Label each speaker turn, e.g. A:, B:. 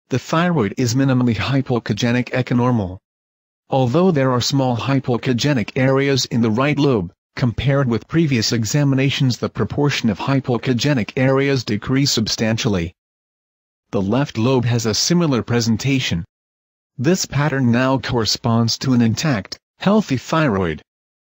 A: the thyroid is minimally hypoechogenic echonormal. Although there are small hypoechogenic areas in the right lobe, compared with previous examinations the proportion of hypoechogenic areas decrease substantially. The left lobe has a similar presentation. This pattern now corresponds to an intact, healthy thyroid.